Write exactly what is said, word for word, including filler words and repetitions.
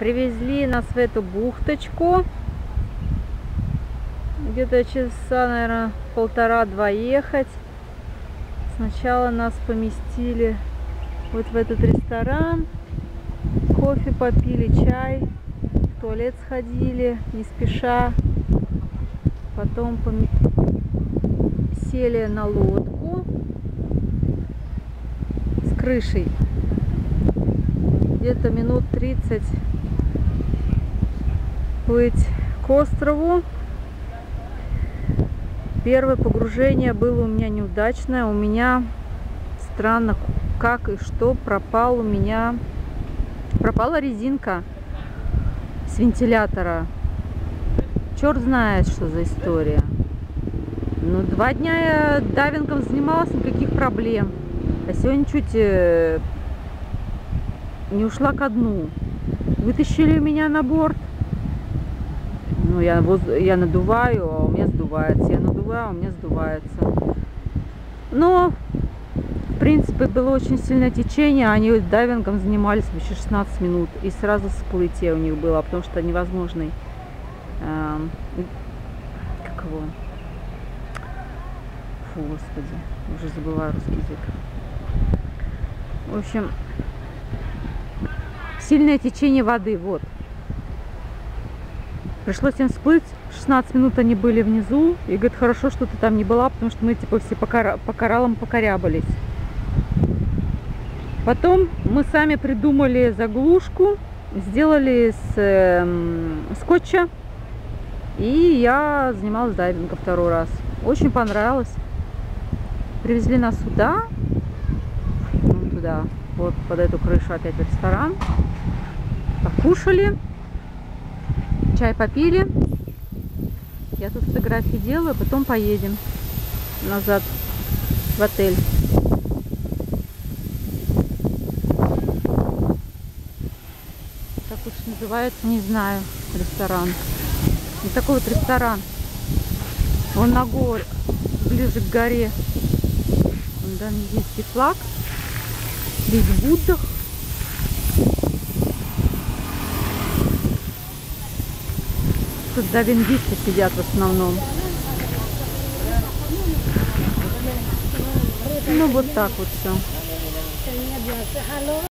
Привезли нас в эту бухточку. Где-то часа, наверное, полтора-два ехать. Сначала нас поместили вот в этот ресторан. Кофе попили, чай, в туалет сходили, не спеша. Потом пом... сели на лодку с крышей. Где-то минут тридцать плыть к острову. Первое погружение было у меня неудачное. У меня странно, как и что пропал у меня пропала резинка с вентилятора. Черт знает, что за история. Ну, два дня я дайвингом занималась, никаких проблем. А сегодня чуть не ушла ко дну. Вытащили меня на борт. Ну, я, воз... я надуваю, а у меня сдувается. Я надуваю, а у меня сдувается. Но, в принципе, было очень сильное течение. Они дайвингом занимались вообще шестнадцать минут. И сразу всплытие у них было, потому что невозможный... Э... Как его? Фу, господи. Уже забываю русский язык. В общем... Сильное течение воды, вот. Пришлось им всплыть. шестнадцать минут они были внизу. И говорит, хорошо, что ты там не была, потому что мы типа все по, кора по кораллам покорябались. Потом мы сами придумали заглушку. Сделали с э, скотча. И я занималась дайвингом второй раз. Очень понравилось. Привезли нас сюда. Вон туда. Вот под эту крышу опять в ресторан. Покушали. Чай попили. Я тут фотографии делаю, потом поедем назад в отель. Как уж называется, не знаю, ресторан. Вот такой вот ресторан. Он на горе, ближе к горе. Вон там есть флаг. Здесь Будда. Тут дайвингисты сидят в основном. Ну вот так вот все.